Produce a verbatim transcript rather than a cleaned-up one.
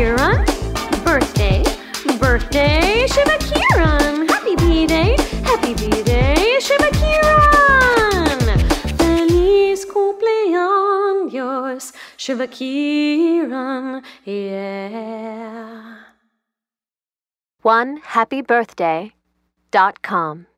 Kiran. Birthday, birthday, Shiva Kiran. Happy B-Day, happy B-Day, Shiva Kiran. Feliz cumpleaños, Shiva Kiran, yeah. one happy birthday dot com